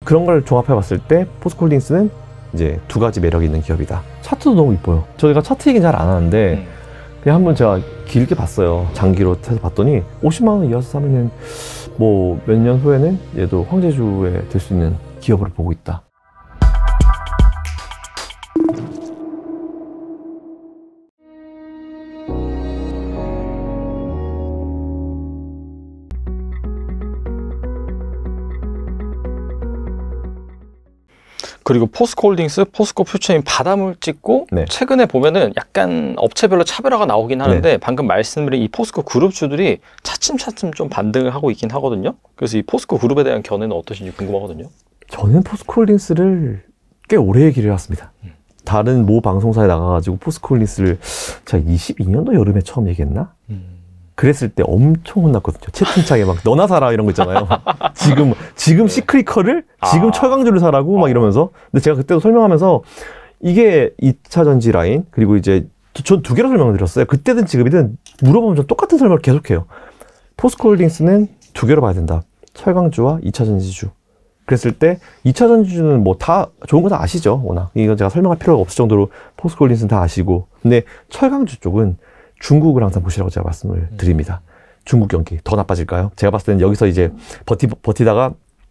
그런 걸 종합해 봤을 때 포스코홀딩스는 이제 두 가지 매력이 있는 기업이다. 차트도 너무 이뻐요. 저희가 차트 얘기는 잘 안 하는데 그냥 한번 제가 길게 봤어요. 장기로 해서 봤더니 50만 원 이하서 사면은 뭐 몇 년 후에는 얘도 황제주에 될 수 있는 기업으로 보고 있다. 그리고 포스코홀딩스, 포스코퓨처인 바닥을 찍고 네. 최근에 보면은 약간 업체별로 차별화가 나오긴 하는데 네. 방금 말씀드린 이 포스코 그룹주들이 차츰차츰 좀 반등을 하고 있긴 하거든요. 그래서 이 포스코 그룹에 대한 견해는 어떠신지 궁금하거든요. 저는 포스코홀딩스를 꽤 오래 얘기를 해왔습니다. 다른 모 방송사에 나가가지고 포스코홀딩스를 제가 22년도 여름에 처음 얘기했나? 그랬을 때 엄청 혼났거든요. 채팅창에 막 너나 사라 이런 거 있잖아요. 지금 시크릿컬을 지금 철강주를 사라고 막 이러면서. 근데 제가 그때도 설명하면서 이게 2차 전지 라인 그리고 이제 전 두 개로 설명을 드렸어요. 그때든 지금이든 물어보면 전 똑같은 설명을 계속해요. 포스코홀딩스는 두 개로 봐야 된다. 철강주와 2차 전지주. 그랬을 때 2차 전지주는 뭐 다 좋은 거 다 아시죠? 워낙 이건 제가 설명할 필요가 없을 정도로 포스코홀딩스는 다 아시고. 근데 철강주 쪽은 중국을 항상 보시라고 제가 말씀을 드립니다. 중국 경기 더 나빠질까요? 제가 봤을 때는 여기서 이제 버티다가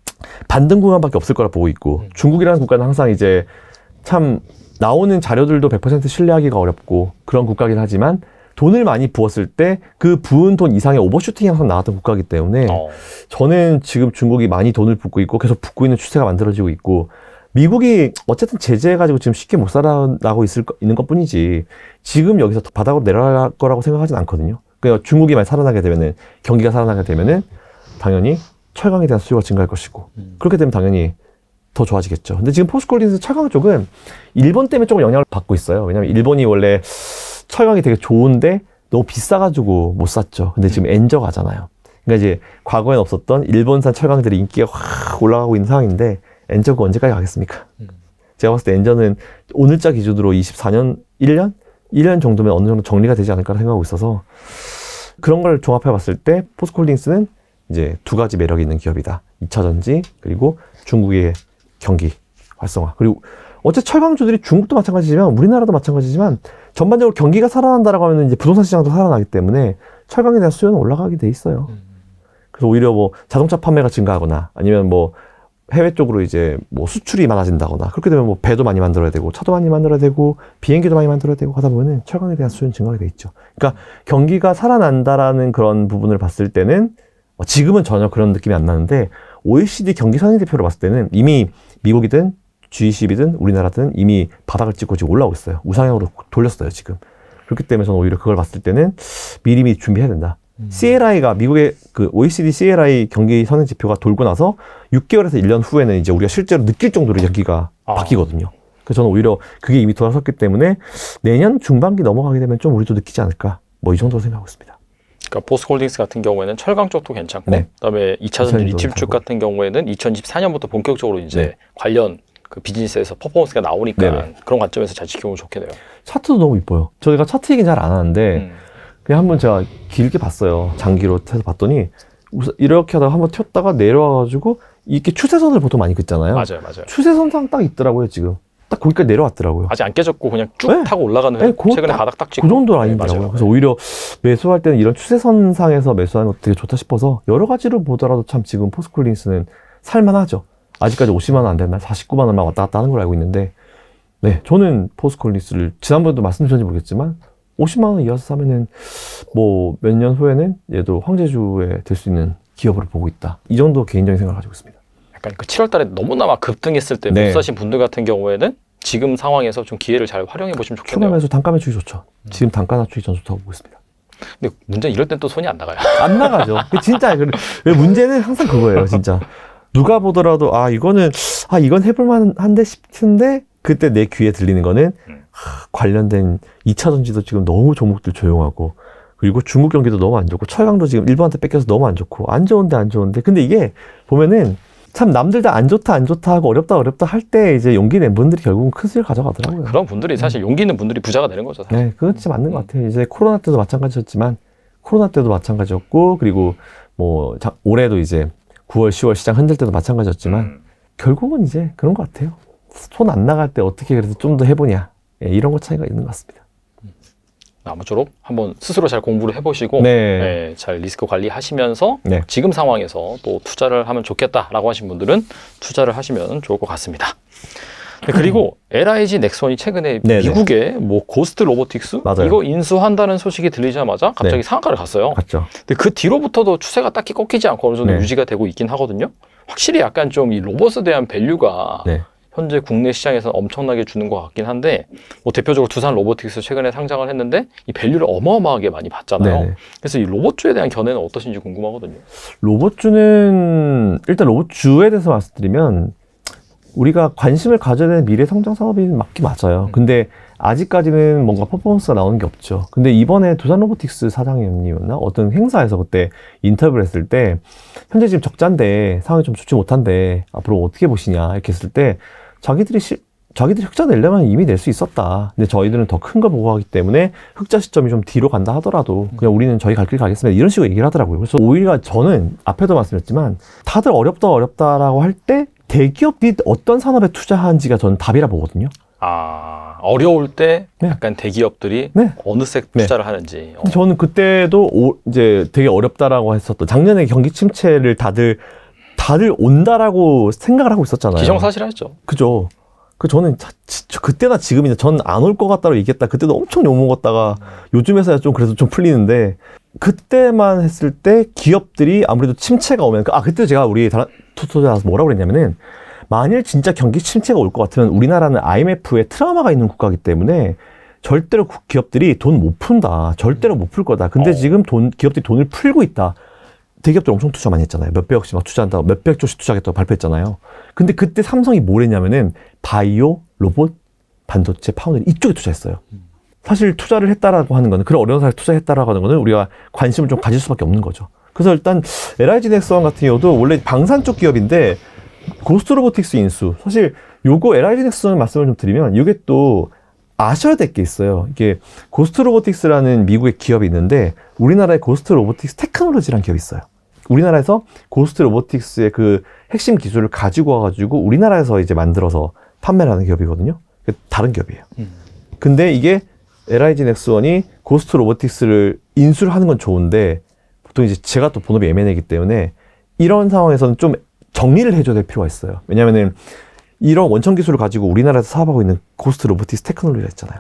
반등 구간밖에 없을 거라 보고 있고, 중국이라는 국가는 항상 이제 참 나오는 자료들도 100% 신뢰하기가 어렵고 그런 국가긴 하지만 돈을 많이 부었을 때 그 부은 돈 이상의 오버슈팅이 항상 나왔던 국가이기 때문에 저는 지금 중국이 많이 돈을 붓고 있고 계속 붓고 있는 추세가 만들어지고 있고, 미국이 어쨌든 제재해가지고 지금 쉽게 못 살아나고 있는 것 뿐이지 지금 여기서 바닥으로 내려갈 거라고 생각하진 않거든요. 그러니까 중국이 많이 살아나게 되면은, 경기가 살아나게 되면은 당연히 철강에 대한 수요가 증가할 것이고 그렇게 되면 당연히 더 좋아지겠죠. 근데 지금 포스코홀딩스 철강 쪽은 일본 때문에 조금 영향을 받고 있어요. 왜냐면 일본이 원래 철강이 되게 좋은데 너무 비싸가지고 못 샀죠. 근데 지금 엔저 가잖아요. 그러니까 이제 과거엔 없었던 일본산 철강들이 인기가 확 올라가고 있는 상황인데 엔저가 언제까지 가겠습니까? 제가 봤을 때 엔저는 오늘자 기준으로 24년, 1년 정도면 어느 정도 정리가 되지 않을까 생각하고 있어서, 그런 걸 종합해 봤을 때 포스코홀딩스는 이제 두 가지 매력이 있는 기업이다. 2차 전지 그리고 중국의 경기 활성화. 그리고 어째 철강주들이 중국도 마찬가지지만 우리나라도 마찬가지지만 전반적으로 경기가 살아난다라고 하면 이제 부동산 시장도 살아나기 때문에 철강에 대한 수요는 올라가게 돼 있어요. 그래서 오히려 뭐 자동차 판매가 증가하거나 아니면 뭐 해외 쪽으로 이제 뭐 수출이 많아진다거나 그렇게 되면 뭐 배도 많이 만들어야 되고 차도 많이 만들어야 되고 비행기도 많이 만들어야 되고 하다 보면은 철강에 대한 수요는 증가하게 돼 있죠. 그러니까 경기가 살아난다라는 그런 부분을 봤을 때는 지금은 전혀 그런 느낌이 안 나는데, OECD 경기 선행지표로 봤을 때는 이미 미국이든 G20이든 우리나라든 이미 바닥을 찍고 지금 올라오고 있어요. 우상향으로 돌렸어요 지금. 그렇기 때문에 저는 오히려 그걸 봤을 때는 미리미리 준비해야 된다. CLI가 미국의 그 OECD CLI 경기 선행지표가 돌고 나서 6개월에서 1년 후에는 이제 우리가 실제로 느낄 정도로 경기가 바뀌거든요. 그래서 저는 오히려 그게 이미 돌아섰기 때문에 내년 중반기 넘어가게 되면 좀 우리도 느끼지 않을까, 뭐 이 정도로 생각하고 있습니다. 그러니까 포스코홀딩스 같은 경우에는 철강 쪽도 괜찮고, 네. 그다음에 2차 전지 리튬 쪽 같은 경우에는 2024년부터 본격적으로 이제 관련 그 비즈니스에서 퍼포먼스가 나오니까 그런 관점에서 잘 지켜보면 좋겠네요. 차트도 너무 이뻐요. 저희가 차트 얘기는 잘 안 하는데 그냥 한번 제가 길게 봤어요. 장기로 해서 봤더니 이렇게 하다가 한번 튀었다가 내려와가지고 이렇게 추세선을 보통 많이 긋잖아요. 맞아요. 추세선상 딱 있더라고요. 지금 딱 거기까지 내려왔더라고요. 아직 안 깨졌고 그냥 쭉 타고 올라가는, 최근에 바닥 딱 찍고 그 정도 라인이더라고요. 그래서 오히려 매수할 때는 이런 추세선상에서 매수하는 것도 되게 좋다 싶어서 여러 가지로 보더라도 참 지금 포스코홀딩스는 살만하죠. 아직까지 50만 원 안 됐나? 49만 원만 왔다 갔다 하는 걸 알고 있는데, 네, 저는 포스코홀딩스를 지난번에도 말씀드렸는지 모르겠지만 50만 원 이하서 사면은 뭐 몇 년 후에는 얘도 황제주에 될 수 있는 기업으로 보고 있다. 이 정도 개인적인 생각을 가지고 있습니다. 약간 그 7월 달에 너무나 막 급등했을 때 못 사신 분들 같은 경우에는 지금 상황에서 좀 기회를 잘 활용해 보시면 좋겠네요. 추가 매수, 단가 매출이 좋죠. 지금 단가 낮추기 전 좋다고 보고 있습니다. 근데 문제는 이럴 땐 또 손이 안 나가요. 안 나가죠. 진짜 문제는 항상 그거예요. 진짜 누가 보더라도 이건 해볼만 한데 싶은데 그때 내 귀에 들리는 거는 관련된 2차 전지도 지금 너무 종목들 조용하고, 그리고 중국 경기도 너무 안 좋고 철강도 지금 일본한테 뺏겨서 너무 안 좋고 안 좋은데 근데 이게 보면은 참 남들 다 안 좋다 하고 어렵다 할 때 이제 용기 낸 분들이 결국은 큰 수익을 가져가더라고요. 그런 분들이 사실 용기 있는 분들이 부자가 되는 거죠. 사실. 네, 그건 진짜 맞는 것 같아요. 이제 코로나 때도 마찬가지였고, 그리고 뭐 올해도 이제 9월, 10월 시장 흔들 때도 마찬가지였지만 결국은 이제 그런 것 같아요. 손 안 나갈 때 어떻게 그래도 좀 더 해보냐. 예, 이런 것 차이가 있는 것 같습니다. 아무쪼록 한번 스스로 잘 공부를 해보시고 네. 잘 리스크 관리하시면서 네. 지금 상황에서 또 투자를 하면 좋겠다라고 하신 분들은 투자를 하시면 좋을 것 같습니다. 네, 그리고 LIG 넥슨이 최근에 네네. 미국의 뭐 고스트 로보틱스 맞아요. 이거 인수한다는 소식이 들리자마자 갑자기 네. 상한가를 갔어요. 맞죠. 근데 그 뒤로부터도 추세가 딱히 꺾이지 않고 어느 정도 네. 유지가 되고 있긴 하거든요. 확실히 약간 좀 이 로봇에 대한 밸류가 네. 현재 국내 시장에서 엄청나게 주는 것 같긴 한데, 뭐 대표적으로 두산 로보틱스 최근에 상장을 했는데 이 밸류를 어마어마하게 많이 받잖아요. 네네. 그래서 이 로봇주에 대한 견해는 어떠신지 궁금하거든요. 로봇주는 일단 로봇주에 대해서 말씀드리면 우리가 관심을 가져야 되는 미래 성장 산업이 맞긴 맞아요. 근데 아직까지는 뭔가 퍼포먼스가 나오는 게 없죠. 근데 이번에 두산 로보틱스 사장님이었나? 어떤 행사에서 그때 인터뷰를 했을 때 현재 지금 적자인데 상황이 좀 좋지 못한데 앞으로 어떻게 보시냐 이렇게 했을 때 자기들이 흑자 내려면 이미 낼 수 있었다. 근데 저희들은 더 큰 걸 보고 하기 때문에 흑자 시점이 좀 뒤로 간다 하더라도 그냥 우리는 저희 갈 길 가겠습니다. 이런 식으로 얘기를 하더라고요. 그래서 오히려 저는 앞에도 말씀드렸지만 다들 어렵다라고 할 때 대기업이 어떤 산업에 투자하는지가 저는 답이라 보거든요. 아, 어려울 때 네. 약간 대기업들이 네. 어느 색 투자를 하는지. 저는 그때도 이제 되게 어렵다라고 했었던 작년에 경기 침체를 다들 온다라고 생각을 하고 있었잖아요. 기정사실하죠. 그죠. 저는 그때나 지금이나 전 안 올 것 같다고 얘기했다. 그때도 엄청 욕먹었다가 요즘에서야 좀 그래도 좀 풀리는데 그때만 했을 때 기업들이 아무래도 침체가 오면 그때 제가 우리 투자자서 뭐라고 그랬냐면은 만일 진짜 경기 침체가 올 것 같으면 우리나라는 IMF에 트라우마가 있는 국가이기 때문에 절대로 기업들이 돈 못 푼다. 절대로 못 풀 거다. 근데 지금 기업들이 돈을 풀고 있다. 대기업들 엄청 투자 많이 했잖아요. 몇백억씩 막 투자한다고 몇백 조씩 투자하겠다고 발표했잖아요. 근데 그때 삼성이 뭘 했냐면은 바이오, 로봇, 반도체, 파운드리 이쪽에 투자했어요. 사실 투자를 했다라고 하는 거는 그런 어려운 사람에 투자했다라고 하는 거는 우리가 관심을 좀 가질 수밖에 없는 거죠. 그래서 일단 LIG 넥슨 같은 경우도 원래 방산 쪽 기업인데 고스트 로보틱스 인수 사실 요거 LIG 넥슨 말씀을 좀 드리면 이게 또 아셔야 될 게 있어요. 이게 고스트 로보틱스라는 미국의 기업이 있는데 우리나라에 고스트 로보틱스 테크놀로지라는 기업이 있어요. 우리나라에서 고스트 로보틱스의 그 핵심 기술을 가지고 와가지고 우리나라에서 이제 만들어서 판매를 하는 기업이거든요. 다른 기업이에요. 근데 이게 LIG 넥슨이 고스트 로보틱스를 인수를 하는 건 좋은데 보통 이제 제가 또 본업이 M&A이기 때문에 이런 상황에서는 좀 정리를 해줘야 될 필요가 있어요. 왜냐면은 이런 원천 기술을 가지고 우리나라에서 사업하고 있는 고스트 로보틱스 테크놀로지가 있잖아요.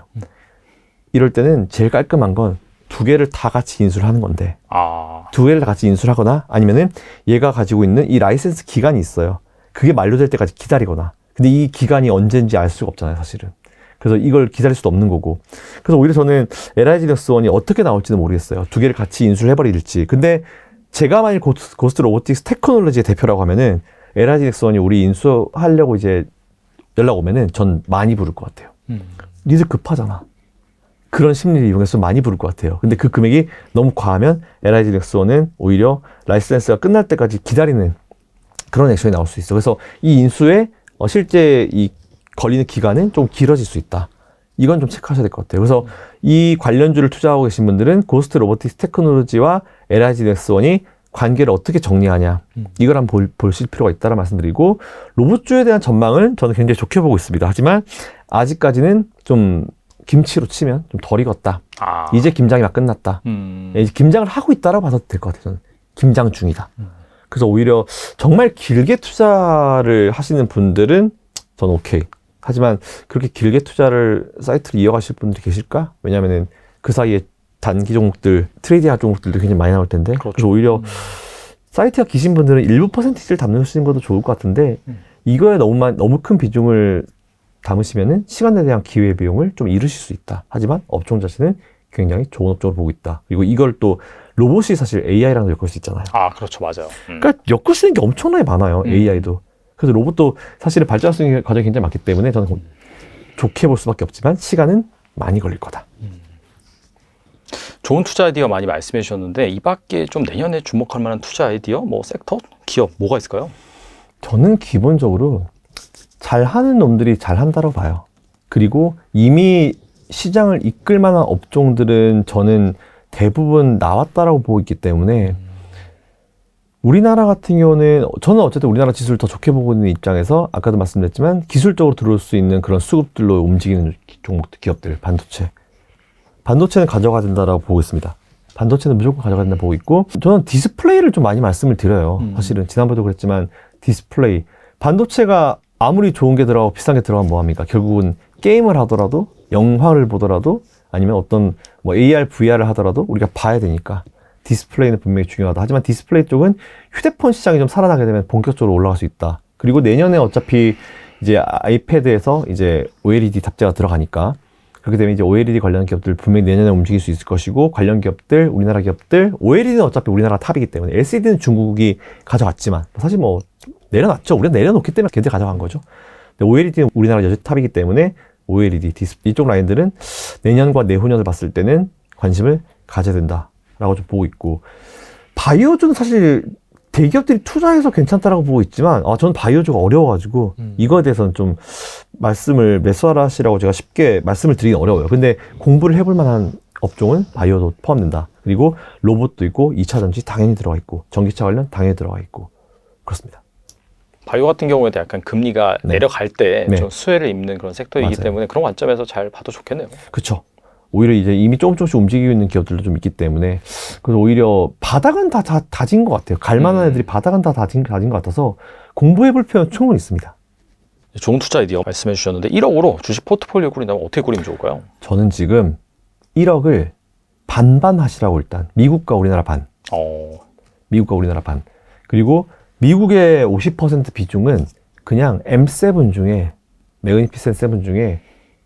이럴 때는 제일 깔끔한 건 두 개를 다 같이 인수를 하는 건데 두 개를 다 같이 인수를 하거나 아니면은 얘가 가지고 있는 이 라이센스 기간이 있어요. 그게 만료될 때까지 기다리거나 근데 이 기간이 언제인지 알 수가 없잖아요, 사실은. 그래서 이걸 기다릴 수도 없는 거고. 그래서 오히려 저는 LIG 넥슨이 어떻게 나올지는 모르겠어요. 두 개를 같이 인수를 해버릴지. 근데 제가 만일 고스트 로보틱스 테크놀로지의 대표라고 하면은 LIG 넥슨이 우리 인수하려고 이제 연락 오면은 전 많이 부를 것 같아요. 니들 급하잖아. 그런 심리를 이용해서 많이 부를 것 같아요. 근데 그 금액이 너무 과하면 LIG 넥슨은 오히려 라이센스가 끝날 때까지 기다리는 그런 액션이 나올 수 있어. 그래서 이 인수에 실제 이 걸리는 기간은 좀 길어질 수 있다. 이건 좀 체크하셔야 될 것 같아요. 그래서 이 관련주를 투자하고 계신 분들은 고스트 로보틱스 테크놀로지와 LIG 넥슨이 관계를 어떻게 정리하냐. 이걸 한번 보실 필요가 있다는 말씀드리고 로봇주에 대한 전망을 저는 굉장히 좋게 보고 있습니다. 하지만 아직까지는 좀 김치로 치면 좀 덜 익었다. 이제 김장이 막 끝났다. 이제 김장을 하고 있다라고 봐도 될 것 같아요. 저는 김장 중이다. 그래서 오히려 정말 길게 투자를 하시는 분들은 저는 오케이. 하지만 그렇게 길게 투자를 사이트를 이어가실 분들이 계실까? 왜냐면은 그 사이에 단기 종목들, 트레이딩 종목들도 굉장히 많이 나올 텐데. 그렇죠. 그래서 오히려 사이트가 기신 분들은 일부 퍼센티지를 담으시는 것도 좋을 것 같은데 이거에 너무 큰 비중을 담으시면은 시간에 대한 기회 비용을 좀 잃으실 수 있다. 하지만 업종 자체는 굉장히 좋은 업종으로 보고 있다. 그리고 이걸 또 로봇이 사실 AI랑도 엮을 수 있잖아요. 그렇죠. 맞아요. 그러니까 엮을 수 있는 게 엄청나게 많아요. AI도. 그래서 로봇도 사실은 발전할 수 있는 과정이 굉장히 많기 때문에 저는 좋게 볼 수밖에 없지만 시간은 많이 걸릴 거다. 좋은 투자 아이디어 많이 말씀해 주셨는데 이 밖에 좀 내년에 주목할 만한 투자 아이디어, 뭐 섹터, 기업 뭐가 있을까요? 저는 기본적으로 잘하는 놈들이 잘한다고 봐요. 그리고 이미 시장을 이끌 만한 업종들은 저는 대부분 나왔다라고 보고 있기 때문에 우리나라 같은 경우는 저는 어쨌든 우리나라 지수를 더 좋게 보고 있는 입장에서 아까도 말씀드렸지만 기술적으로 들어올 수 있는 그런 수급들로 움직이는 종목들, 기업들, 반도체는 가져가야 된다라고 보고 있습니다. 반도체는 무조건 가져가야 된다고 보고 있고 저는 디스플레이를 좀 많이 말씀을 드려요. 사실은 지난번에도 그랬지만 디스플레이, 반도체가 아무리 좋은 게 들어가고 비싼 게 들어가면 뭐합니까? 결국은 게임을 하더라도 영화를 보더라도 아니면 어떤 뭐 AR, VR을 하더라도 우리가 봐야 되니까 디스플레이는 분명히 중요하다. 하지만 디스플레이 쪽은 휴대폰 시장이 좀 살아나게 되면 본격적으로 올라갈 수 있다. 그리고 내년에 어차피 이제 아이패드에서 이제 OLED 탑재가 들어가니까 그렇게 되면 이제 OLED 관련 기업들 분명히 내년에 움직일 수 있을 것이고 관련 기업들, 우리나라 기업들, OLED는 어차피 우리나라 탑이기 때문에 LCD는 중국이 가져갔지만 사실 뭐 내려놨죠. 우리가 내려놓기 때문에 걔들 가져간 거죠. 근데 OLED는 우리나라 여전히 탑이기 때문에 OLED, 이쪽 라인들은 내년과 내후년을 봤을 때는 관심을 가져야 된다라고 좀 보고 있고 바이오주는 사실 대기업들이 투자해서 괜찮다라고 보고 있지만 저는 바이오주가 어려워가지고 이거에 대해서는 좀 말씀을 매수하시라고 제가 쉽게 말씀을 드리긴 어려워요. 근데 공부를 해볼 만한 업종은 바이오도 포함된다. 그리고 로봇도 있고 2차 전지 당연히 들어가 있고 전기차 관련 당연히 들어가 있고 그렇습니다. 바이오 같은 경우에도 약간 금리가 네. 내려갈 때 좀 네. 수혜를 입는 그런 섹터이기 맞아요. 때문에 그런 관점에서 잘 봐도 좋겠네요. 그렇죠. 오히려 이제 이미 조금씩 움직이고 있는 기업들도 좀 있기 때문에 그래서 오히려 바닥은 다 다진 것 같아요. 갈만한 애들이 바닥은 다 다진 것 같아서 공부해볼 필요는 충분히 있습니다. 좋은 투자 아이디어 말씀해 주셨는데 1억으로 주식 포트폴리오 꾸린다면 어떻게 꾸리면 좋을까요? 저는 지금 1억을 반반 하시라고 일단 미국과 우리나라 반. 미국과 우리나라 반. 그리고 미국의 50% 비중은 그냥 M7 중에 매그니피센트 7 중에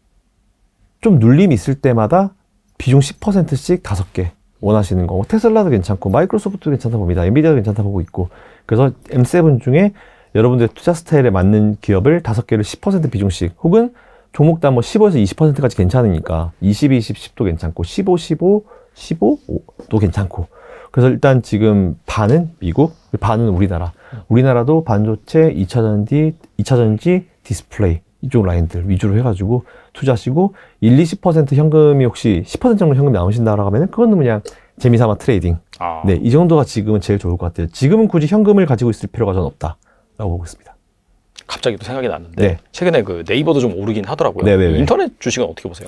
좀 눌림이 있을 때마다 비중 10%씩 5개 원하시는 거. 테슬라도 괜찮고 마이크로소프트도 괜찮다 봅니다. 엔비디아도 괜찮다 보고 있고. 그래서 M7 중에 여러분들의 투자 스타일에 맞는 기업을 5개를 10% 비중씩 혹은 종목당 뭐 15에서 20%까지 괜찮으니까 20, 20, 10도 괜찮고 15, 15, 15도 괜찮고 그래서 일단 지금 반은 미국, 반은 우리나라. 우리나라도 반도체, 2차 전지, 디스플레이 이쪽 라인들 위주로 해가지고 투자하시고 1, 20% 현금이 혹시 10% 정도 현금이 남으신다라고 하면은 그거는 그냥 재미삼아 트레이딩. 네, 이 정도가 지금은 제일 좋을 것 같아요. 지금은 굳이 현금을 가지고 있을 필요가 전 없다라고 보고 있습니다. 갑자기 또 생각이 났는데 최근에 그 네이버도 좀 오르긴 하더라고요. 네네네. 인터넷 주식은 어떻게 보세요?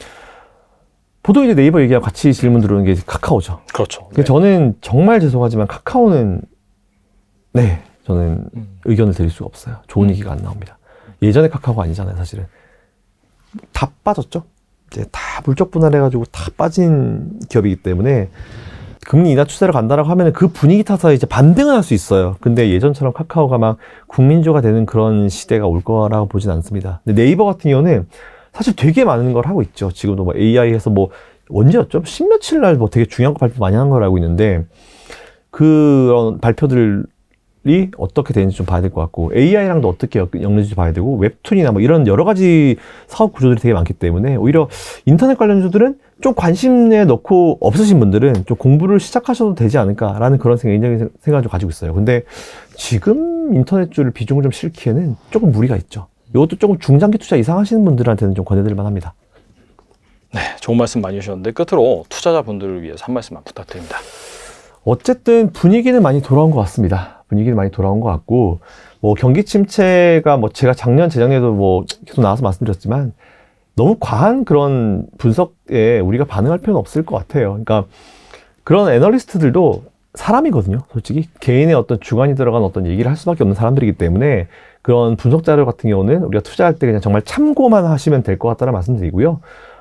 보통 이제 네이버 얘기하고 같이 질문 들어오는 게 카카오죠. 그렇죠. 네. 저는 정말 죄송하지만 카카오는 저는 의견을 드릴 수가 없어요. 좋은 얘기가 안 나옵니다. 예전에 카카오가 아니잖아요, 사실은. 다 빠졌죠. 이제 다 물적 분할해가지고 다 빠진 기업이기 때문에 금리 인하 추세를 간다라고 하면 그 분위기 타서 이제 반등은 할 수 있어요. 근데 예전처럼 카카오가 막 국민주가 되는 그런 시대가 올 거라고 보진 않습니다. 근데 네이버 같은 경우는 사실 되게 많은 걸 하고 있죠. 지금도 뭐 AI에서 뭐 언제였죠? 십며칠 날 뭐 되게 중요한 거 발표 많이 한 걸 알고 있는데 그런 발표들이 어떻게 되는지 좀 봐야 될 것 같고 AI랑도 어떻게 엮는지 봐야 되고 웹툰이나 뭐 이런 여러 가지 사업 구조들이 되게 많기 때문에 오히려 인터넷 관련주들은 좀 관심에 넣고 없으신 분들은 좀 공부를 시작하셔도 되지 않을까라는 그런 개인적인 생각을 좀 가지고 있어요. 근데 지금 인터넷주를 비중을 좀 실기에는 조금 무리가 있죠. 이것도 조금 중장기 투자 이상 하시는 분들한테는 좀 권해드릴 만합니다. 네, 좋은 말씀 많이 주셨는데 끝으로 투자자분들을 위해서 한 말씀만 부탁드립니다. 어쨌든 분위기는 많이 돌아온 것 같습니다. 분위기는 많이 돌아온 것 같고 뭐 경기 침체가 뭐 제가 작년, 재작년에도 뭐 계속 나와서 말씀드렸지만 너무 과한 그런 분석에 우리가 반응할 필요는 없을 것 같아요. 그러니까 그런 애널리스트들도 사람이거든요. 솔직히 개인의 어떤 주관이 들어간 어떤 얘기를 할 수밖에 없는 사람들이기 때문에 그런 분석 자료 같은 경우는 우리가 투자할 때 그냥 정말 참고만 하시면 될 것 같다는 말씀드리고요.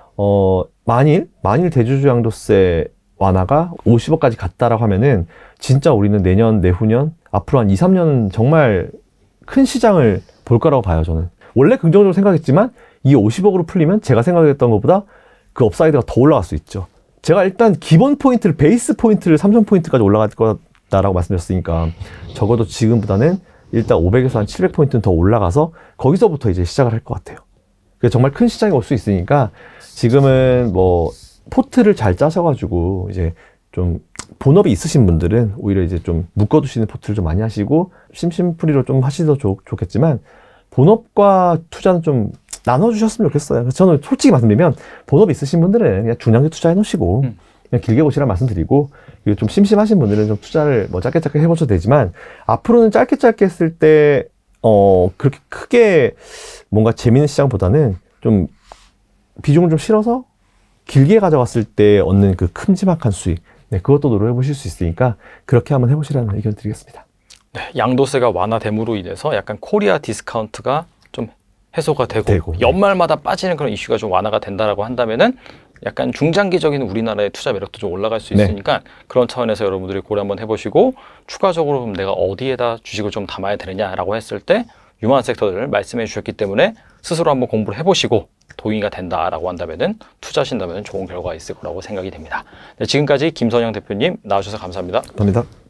만일 대주주 양도세 완화가 50억까지 갔다라고 하면은 진짜 우리는 내년, 내후년 앞으로 한 2, 3년은 정말 큰 시장을 볼 거라고 봐요. 저는 원래 긍정적으로 생각했지만 이 50억으로 풀리면 제가 생각했던 것보다 그 업사이드가 더 올라갈 수 있죠. 제가 일단 기본 포인트를 베이스 포인트를 3,000포인트까지 올라갈 거다라고 말씀드렸으니까 적어도 지금보다는 일단 500에서 한 700포인트는 더 올라가서 거기서부터 이제 시작을 할 것 같아요. 그래서 정말 큰 시장이 올 수 있으니까 지금은 뭐 포트를 잘 짜셔가지고 이제 좀 본업이 있으신 분들은 오히려 이제 좀 묶어두시는 포트를 좀 많이 하시고 심심풀이로 좀 하시도 좋겠지만 본업과 투자는 좀 나눠주셨으면 좋겠어요. 그래서 저는 솔직히 말씀드리면 본업 있으신 분들은 그냥 중장기 투자해 놓으시고 그냥 길게 보시라 말씀드리고 그리고 좀 심심하신 분들은 좀 투자를 뭐 짧게 해보셔도 되지만 앞으로는 짧게 했을 때 그렇게 크게 뭔가 재미있는 시장보다는 좀 비중을 좀 실어서 길게 가져갔을 때 얻는 그 큼지막한 수익, 네, 그것도 노려해 보실 수 있으니까 그렇게 한번 해보시라는 의견 드리겠습니다. 네, 양도세가 완화됨으로 인해서 약간 코리아 디스카운트가 좀 해소가 되고 연말마다 빠지는 그런 이슈가 좀 완화가 된다라고 한다면은 약간 중장기적인 우리나라의 투자 매력도 좀 올라갈 수 있으니까 네. 그런 차원에서 여러분들이 고려 한번 해보시고 추가적으로 내가 어디에다 주식을 좀 담아야 되느냐라고 했을 때 유망한 섹터들을 말씀해 주셨기 때문에 스스로 한번 공부를 해보시고 동의가 된다라고 한다면은 투자하신다면 좋은 결과가 있을 거라고 생각이 됩니다. 네, 지금까지 김선영 대표님 나와주셔서 감사합니다. 감사합니다.